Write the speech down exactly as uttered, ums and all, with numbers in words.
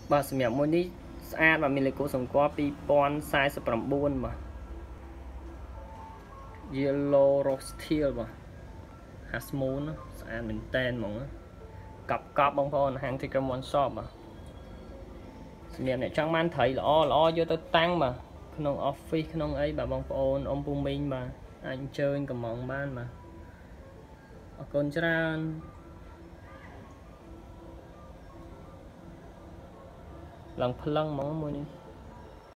បាទសម្រាប់មួយនេះស្អាតបាទមានលេខកូដសម្គាល់ពីរពាន់សាសប្រាំបួនបាទ Yellow Rose Steel បាទ Half Moon ស្អាតមែនតែនហ្មងកັບកັບបងប្អូនហាង Tiger One Shop បាទសម្រាប់អ្នកចង់បានត្រីល្អល្អយកទៅតាំងបាទក្នុង office ក្នុងអីបាទបងប្អូនអ៊ំពូមីងបាទអាចអញ្ជើញកំងបានបាទអរគុណច្រើនឡើងផ្លឹងហ្មងមួយនេះ